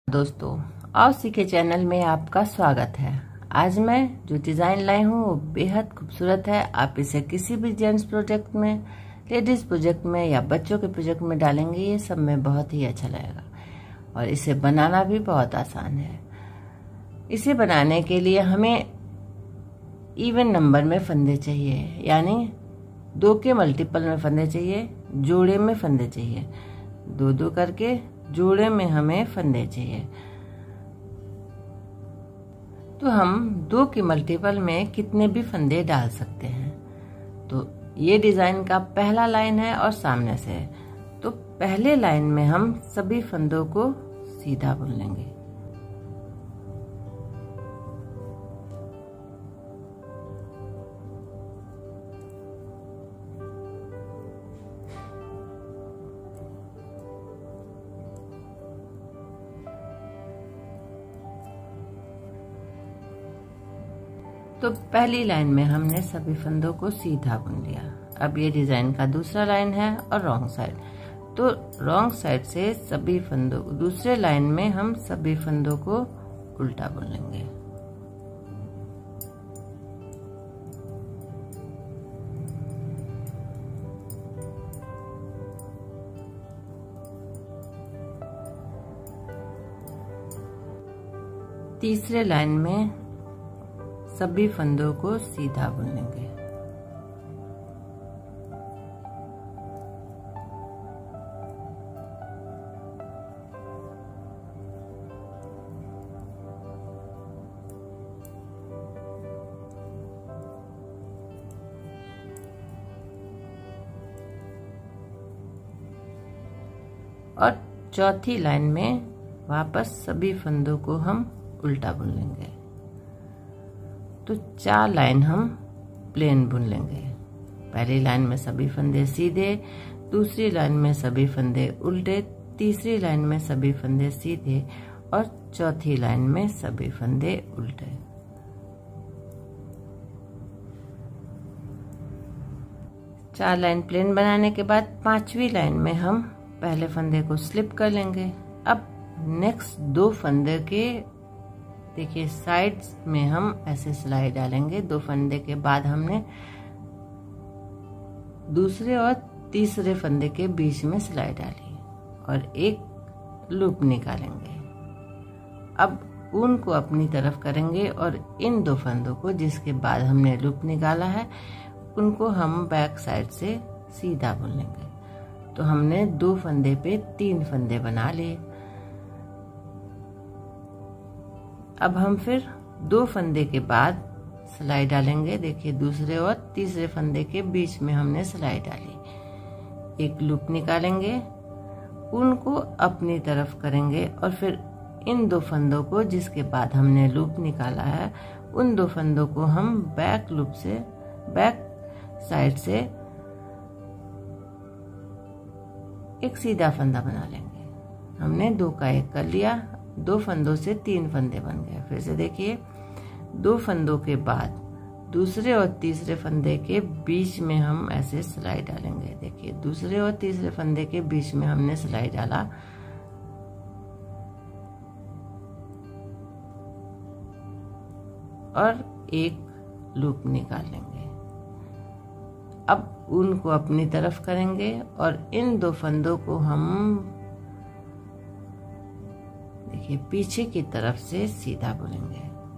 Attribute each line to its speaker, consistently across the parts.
Speaker 1: दोस्तों, आओ सीखे चैनल में आपका स्वागत है। आज मैं जो डिज़ाइन लाई हूँ वो बेहद खूबसूरत है। आप इसे किसी भी जेंट्स प्रोजेक्ट में, लेडीज़ प्रोजेक्ट में या बच्चों के प्रोजेक्ट में डालेंगे, ये सब में बहुत ही अच्छा लगेगा और इसे बनाना भी बहुत आसान है। इसे बनाने के लिए हमें इवन नंबर में फंदे चाहिए, यानी 2 के मल्टीपल में फंदे चाहिए, जोड़े में फंदे चाहिए। 2-2 करके जोड़े में हमें फंदे चाहिए। तो हम 2 के मल्टीपल में कितने भी फंदे डाल सकते हैं। तो ये डिजाइन का पहला लाइन है और सामने से है। तो पहले लाइन में हम सभी फंदों को सीधा बुन लेंगे। तो पहली लाइन में हमने सभी फंदों को सीधा बुन लिया। अब ये डिजाइन का दूसरा लाइन है और रॉन्ग साइड। तो रॉन्ग साइड से सभी फंदों, दूसरे लाइन में हम सभी फंदों को उल्टा बुन लेंगे। तीसरे लाइन में सभी फंदों को सीधा बुन लेंगे। और चौथी लाइन में वापस सभी फंदों को हम उल्टा बुन लेंगे। तो 4 लाइन हम प्लेन बुन लेंगे। पहली लाइन में सभी फंदे सीधे, दूसरी लाइन में सभी फंदे उल्टे, तीसरी लाइन में सभी फंदे सीधे और चौथी लाइन में सभी फंदे उल्टे। चार लाइन प्लेन बनाने के बाद 5वीं लाइन में हम पहले फंदे को स्लिप कर लेंगे। अब नेक्स्ट 2 फंदे के देखिए साइड्स में हम ऐसे सिलाई डालेंगे। 2 फंदे के बाद हमने दूसरे और तीसरे फंदे के बीच में सिलाई डाली और एक लूप निकालेंगे। अब ऊन को अपनी तरफ करेंगे और इन 2 फंदों को जिसके बाद हमने लूप निकाला है उनको हम बैक साइड से सीधा बुन लेंगे। तो हमने 2 फंदे पे 3 फंदे बना लिए। अब हम फिर 2 फंदे के बाद सिलाई डालेंगे। देखिए दूसरे और तीसरे फंदे के बीच में हमने सिलाई डाली, एक लूप निकालेंगे, उनको अपनी तरफ करेंगे और फिर इन 2 फंदों को जिसके बाद हमने लूप निकाला है उन 2 फंदों को हम बैक लूप से, बैक साइड से एक सीधा फंदा बना लेंगे। हमने 2 का 1 कर लिया। 2 फंदों से 3 फंदे बन गए। फिर से देखिए 2 फंदों के बाद दूसरे और तीसरे फंदे के बीच में हम ऐसे सिलाई डालेंगे। देखिए दूसरे और तीसरे फंदे के बीच में हमने सिलाई डाला और एक लूप निकाल लेंगे। अब ऊन को अपनी तरफ करेंगे और इन 2 फंदों को हम देखिए पीछे की तरफ से सीधा बुनेंगे।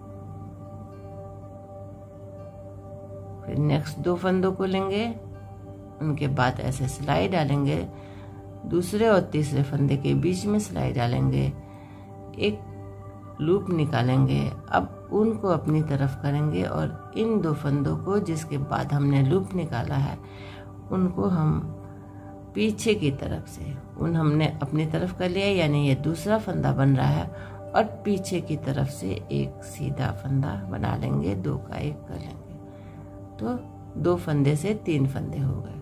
Speaker 1: फिर नेक्स्ट 2 फंदों को लेंगे, उनके बाद ऐसे सिलाई डालेंगे। दूसरे और तीसरे फंदे के बीच में सिलाई डालेंगे, एक लूप निकालेंगे। अब ऊन को अपनी तरफ करेंगे और इन 2 फंदों को जिसके बाद हमने लूप निकाला है उनको हम पीछे की तरफ से, ऊन हमने अपनी तरफ कर लिया, यानी ये दूसरा फंदा बन रहा है और पीछे की तरफ से एक सीधा फंदा बना लेंगे। 2 का 1 कर लेंगे। तो 2 फंदे से 3 फंदे हो गए।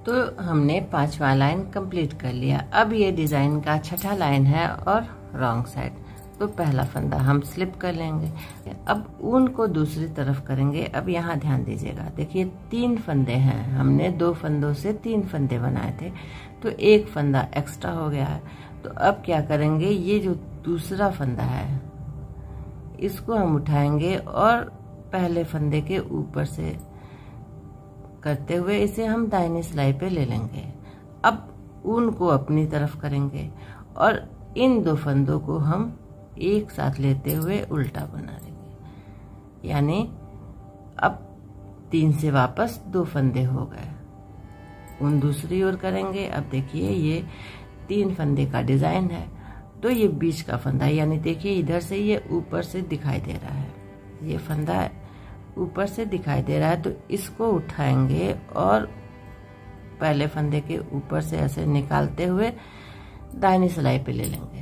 Speaker 1: तो हमने 5वां लाइन कंप्लीट कर लिया। अब ये डिजाइन का छठा लाइन है और रॉन्ग साइड। तो पहला फंदा हम स्लिप कर लेंगे। अब ऊन को दूसरी तरफ करेंगे। अब यहाँ ध्यान दीजिएगा, देखिए 3 फंदे हैं, हमने 2 फंदों से 3 फंदे बनाए थे, तो 1 फंदा एक्स्ट्रा हो गया है। तो अब क्या करेंगे, ये जो दूसरा फंदा है इसको हम उठाएंगे और पहले फंदे के ऊपर से करते हुए इसे हम दाहिनी सिलाई पे ले लेंगे। अब ऊन को अपनी तरफ करेंगे और इन 2 फंदों को हम एक साथ लेते हुए उल्टा बना लेंगे, यानी अब 3 से वापस 2 फंदे हो गए। ऊन दूसरी ओर करेंगे। अब देखिए ये 3 फंदे का डिजाइन है, तो ये बीच का फंदा, यानी देखिए इधर से ये ऊपर से दिखाई दे रहा है, ये फंदा ऊपर से दिखाई दे रहा है, तो इसको उठाएंगे और पहले फंदे के ऊपर से ऐसे निकालते हुए दाहिनी सिलाई पे ले लेंगे।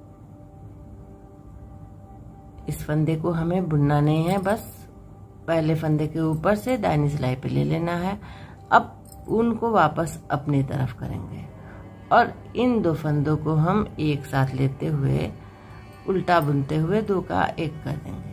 Speaker 1: इस फंदे को हमें बुनना नहीं है, बस पहले फंदे के ऊपर से दाहिनी सिलाई पे ले लेना है। अब ऊन को वापस अपनी तरफ करेंगे और इन 2 फंदों को हम एक साथ लेते हुए उल्टा बुनते हुए 2 का 1 कर देंगे।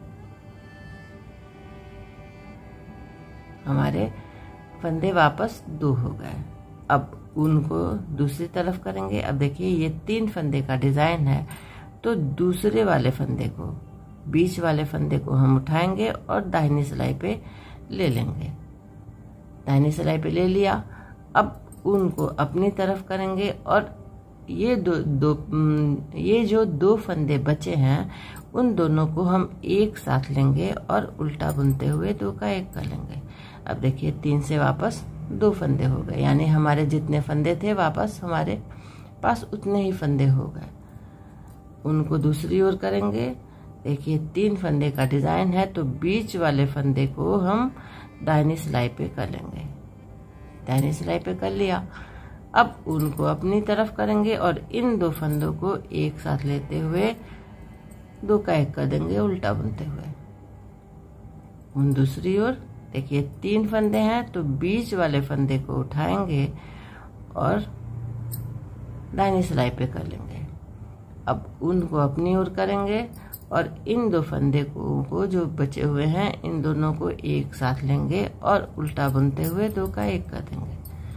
Speaker 1: हमारे फंदे वापस 2 हो गए। अब ऊन को दूसरी तरफ करेंगे। अब देखिए ये 3 फंदे का डिजाइन है, तो दूसरे वाले फंदे को, बीच वाले फंदे को हम उठाएंगे और दाहिनी सिलाई पे ले लेंगे। दाहिनी सिलाई पे ले लिया। अब ऊन को अपनी तरफ करेंगे और ये जो 2 फंदे बचे हैं उन दोनों को हम एक साथ लेंगे और उल्टा बुनते हुए 2 का 1 कर लेंगे। अब देखिए 3 से वापस 2 फंदे हो गए, यानी हमारे जितने फंदे थे वापस हमारे पास उतने ही फंदे हो गए। उनको दूसरी ओर करेंगे। देखिए 3 फंदे का डिजाइन है, तो बीच वाले फंदे को हम दाहिनी सिलाई पे कर लेंगे। दाहिनी सिलाई पे कर लिया। अब उनको अपनी तरफ करेंगे और इन 2 फंदों को एक साथ लेते हुए 2 का 1 कर देंगे उल्टा बुनते हुए। उन दूसरी ओर देखिए 3 फंदे हैं, तो बीच वाले फंदे को उठाएंगे और दाहिनी सिलाई पे कर लेंगे। अब उनको अपनी ओर करेंगे और इन 2 फंदे को जो बचे हुए हैं इन दोनों को एक साथ लेंगे और उल्टा बुनते हुए 2 का 1 कर देंगे।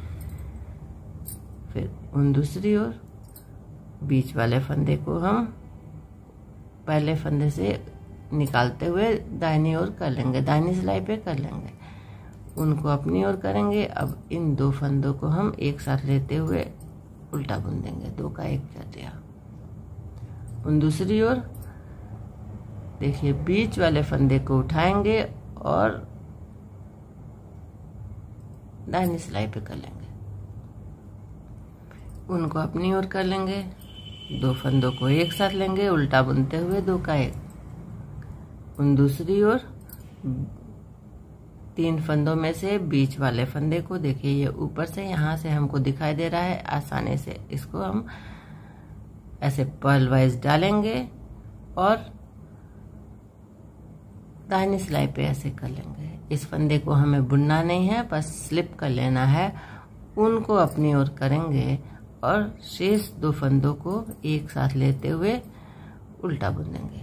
Speaker 1: फिर उन दूसरी ओर बीच वाले फंदे को हम पहले फंदे से निकालते हुए दाहिनी ओर कर लेंगे, दाहिनी सिलाई पे कर लेंगे। उनको अपनी ओर करेंगे। अब इन 2 फंदों को हम एक साथ लेते हुए उल्टा बुन देंगे, 2 का 1 कर दिया। उन दूसरी ओर देखिए बीच वाले फंदे को उठाएंगे और दाहिनी सिलाई पे कर लेंगे। उनको अपनी ओर कर लेंगे, 2 फंदों को एक साथ लेंगे उल्टा बुनते हुए 2 का 1। उन दूसरी ओर 3 फंदों में से बीच वाले फंदे को देखिए ये ऊपर से यहाँ से हमको दिखाई दे रहा है, आसानी से इसको हम ऐसे पर्ल वाइज डालेंगे और दाहिनी सिलाई पे ऐसे कर लेंगे। इस फंदे को हमें बुनना नहीं है, बस स्लिप कर लेना है। उनको अपनी ओर करेंगे और शेष 2 फंदों को एक साथ लेते हुए उल्टा बुन देंगे।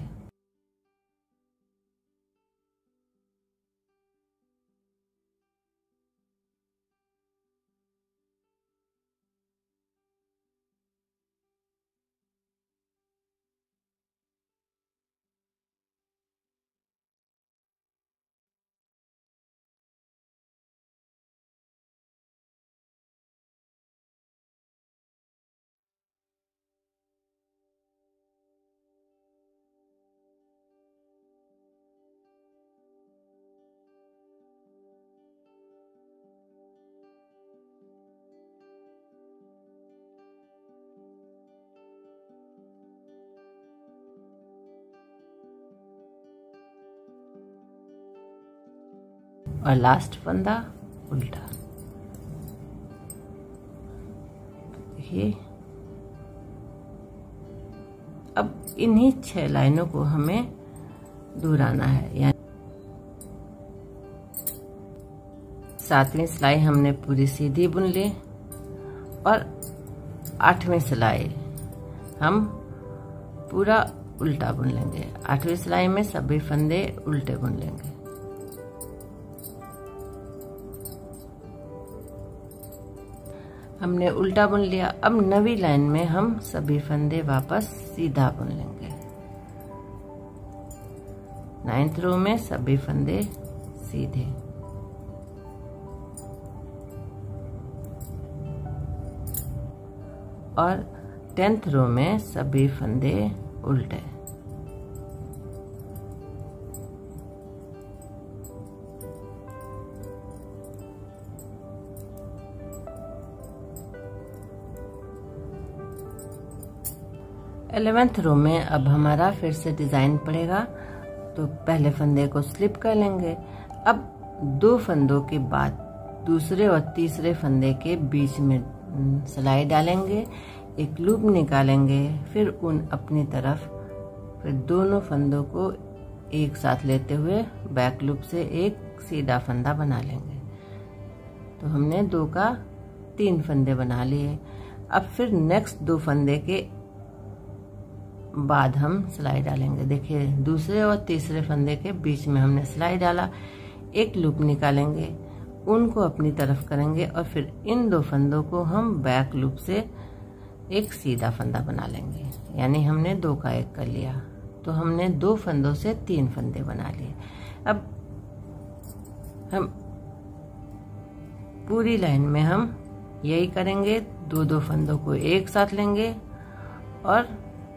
Speaker 1: और लास्ट फंदा उल्टा। देखिए अब इन्हीं 6 लाइनों को हमें दोहराना है, यानी 7वीं सिलाई हमने पूरी सीधी बुन ली और 8वीं सिलाई हम पूरा उल्टा बुन लेंगे। 8वीं सिलाई में सभी फंदे उल्टे बुन लेंगे। हमने उल्टा बुन लिया। अब 9वीं लाइन में हम सभी फंदे वापस सीधा बुन लेंगे। 9th रो में सभी फंदे सीधे। और 10th रो में सभी फंदे उल्टे। इलेवेंथ रो में अब हमारा फिर से डिजाइन पड़ेगा, तो पहले फंदे को स्लिप कर लेंगे। अब 2 फंदों के बाद दूसरे और तीसरे फंदे के बीच में सिलाई डालेंगे, एक लूप निकालेंगे, फिर अपनी तरफ, फिर दोनों फंदों को एक साथ लेते हुए बैक लूप से एक सीधा फंदा बना लेंगे। तो हमने 2 का 3 फंदे बना लिए। अब फिर नेक्स्ट 2 फंदे के बाद हम सिलाई डालेंगे। देखिए दूसरे और तीसरे फंदे के बीच में हमने सिलाई डाला, एक लूप निकालेंगे, उनको अपनी तरफ करेंगे और फिर इन 2 फंदों को हम बैक लूप से एक सीधा फंदा बना लेंगे। यानी हमने 2 का 1 कर लिया, तो हमने 2 फंदों से 3 फंदे बना लिए। अब हम पूरी लाइन में हम यही करेंगे, 2 फंदों को एक साथ लेंगे और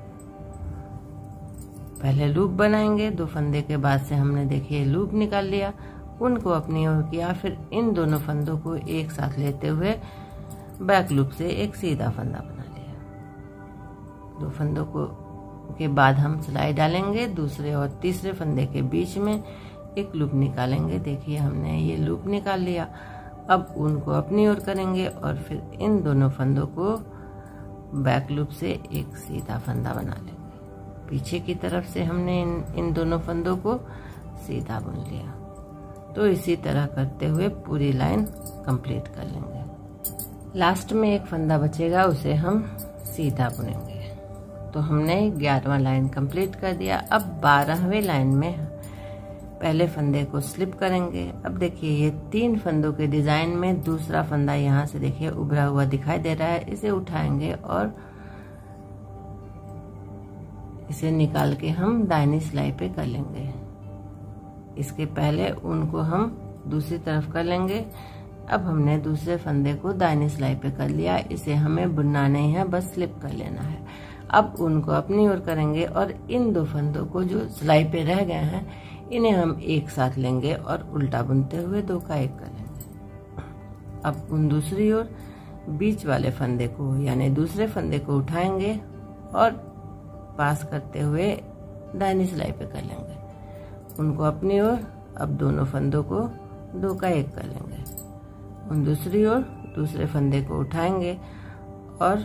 Speaker 1: पहले लूप बनाएंगे। 2 फंदे के बाद से हमने देखिए लूप निकाल लिया, उनको अपनी ओर किया, फिर इन दोनों फंदों को एक साथ लेते हुए बैक लूप से एक सीधा फंदा बना लिया। 2 फंदों के बाद हम सिलाई डालेंगे, दूसरे और तीसरे फंदे के बीच में एक लूप निकालेंगे। देखिए हमने ये लूप निकाल लिया। अब उनको अपनी ओर करेंगे और फिर इन दोनों फंदों को बैक लूप से एक सीधा फंदा बना लेंगे। पीछे की तरफ से हमने इन दोनों फंदों को सीधा बुन लिया। तो इसी तरह करते हुए पूरी लाइन कंप्लीट कर लेंगे। लास्ट में एक फंदा बचेगा, उसे हम सीधा बुनेंगे। तो हमने 11वां लाइन कंप्लीट कर दिया। अब 12वें लाइन में पहले फंदे को स्लिप करेंगे। अब देखिए ये 3 फंदों के डिजाइन में दूसरा फंदा यहाँ से देखिए उभरा हुआ दिखाई दे रहा है। इसे उठाएंगे और इसे निकाल के हम दाहिनी सिलाई पे कर लेंगे। इसके पहले उनको हम दूसरी तरफ कर लेंगे। अब हमने दूसरे फंदे को दाहिनी सिलाई पे कर लिया, इसे हमें बुनना नहीं है, बस स्लिप कर लेना है। अब उनको अपनी ओर करेंगे और इन 2 फंदों को जो सिलाई पे रह गए हैं इन्हें हम एक साथ लेंगे और उल्टा बुनते हुए 2 का 1 करेंगे। अब उन दूसरी ओर बीच वाले फंदे को यानी दूसरे फंदे को उठाएंगे और पास करते हुए दाहिनी सिलाई पे कर लेंगे, उनको अपनी ओर। अब दोनों फंदों को 2 का 1 कर लेंगे। उन दूसरी ओर दूसरे फंदे को उठाएंगे और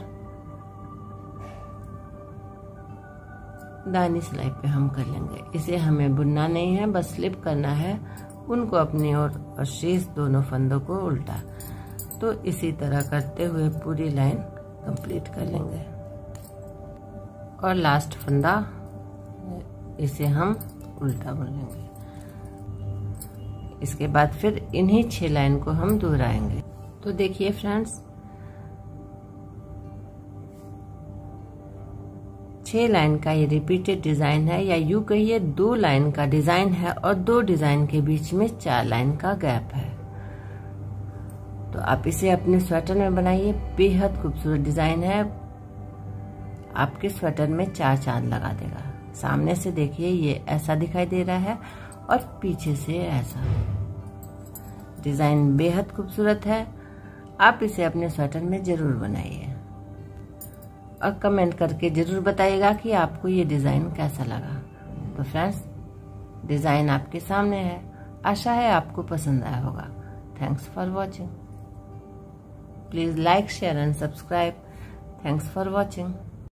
Speaker 1: दाहिनी सिलाई पे हम कर लेंगे। इसे हमें बुनना नहीं है, बस स्लिप करना है, उनको अपनी ओर और शेष दोनों फंदों को उल्टा। तो इसी तरह करते हुए पूरी लाइन कंप्लीट कर लेंगे। और लास्ट फंदा इसे हम उल्टा बुन लेंगे। इसके बाद फिर इन्हीं 6 लाइन को हम दोहराएंगे। तो देखिए फ्रेंड्स 6 लाइन का ये रिपीटेड डिजाइन है, या यूं कहिए 2 लाइन का डिजाइन है और 2 डिजाइन के बीच में 4 लाइन का गैप है। तो आप इसे अपने स्वेटर में बनाइए, बेहद खूबसूरत डिजाइन है, आपके स्वेटर में 4 चांद लगा देगा। सामने से देखिए ये ऐसा दिखाई दे रहा है और पीछे से ऐसा। डिजाइन बेहद खूबसूरत है, आप इसे अपने स्वेटर में जरूर बनाइए और कमेंट करके जरूर बताइएगा कि आपको ये डिजाइन कैसा लगा। तो फ्रेंड्स डिजाइन आपके सामने है, आशा है आपको पसंद आया होगा। Thanks for watching. Please like, share and subscribe. Thanks for watching.